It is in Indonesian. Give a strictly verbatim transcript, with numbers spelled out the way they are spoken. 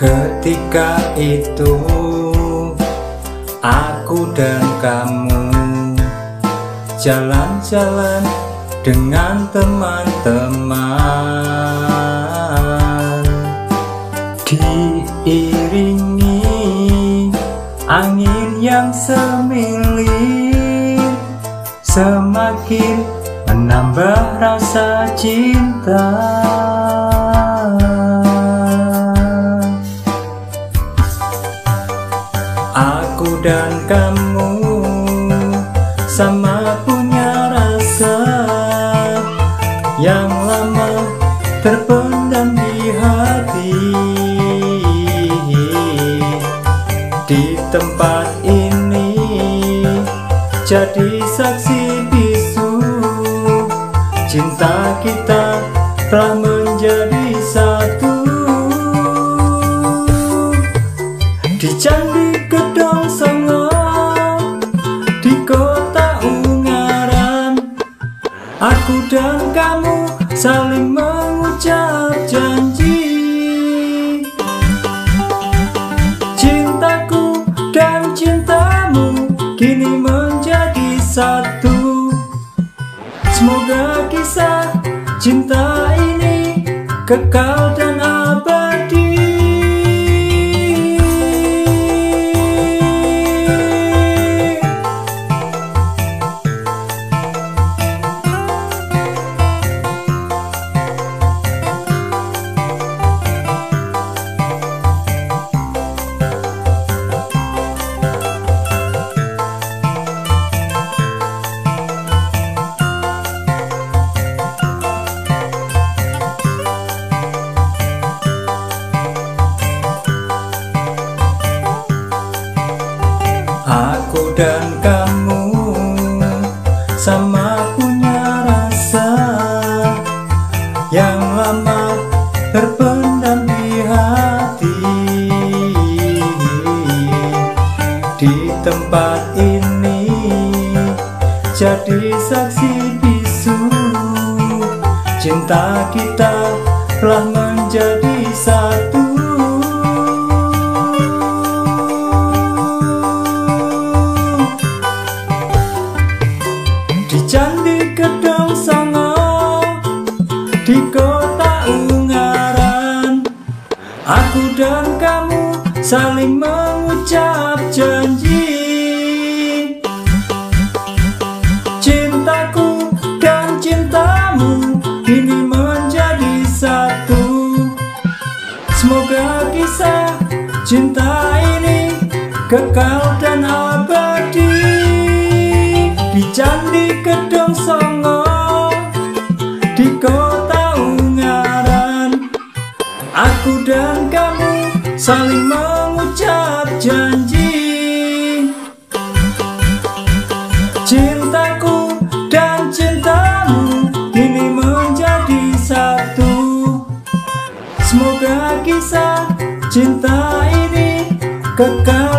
Ketika itu aku dan kamu jalan-jalan dengan teman-teman, diiringi angin yang semilir, semakin menambah rasa cinta. Aku dan kamu sama punya rasa yang lama terpendam di hati. Di tempat ini jadi saksi bisu, cinta kita telah menjadi satu. Di Candi Gedong Songo, di kota Ungaran, aku dan kamu saling mengucap janji. Cintaku dan cintamu kini menjadi satu. Semoga kisah cinta ini kekal dan abadi. Aku dan kamu sama punya rasa yang lama terpendam di hati. Di tempat ini jadi saksi bisu, cinta kita telah menjadi satu. Di Candi Gedong Songo, di kota Ungaran, aku dan kamu saling mengucap janji. Cintaku dan cintamu kini menjadi satu. Semoga kisah cinta ini kekal dan abadi. Di Candi Gedong Songo, di kota Ungaran, aku dan kamu saling mengucap janji. Cintaku dan cintamu kini menjadi satu. Semoga kisah cinta ini kekal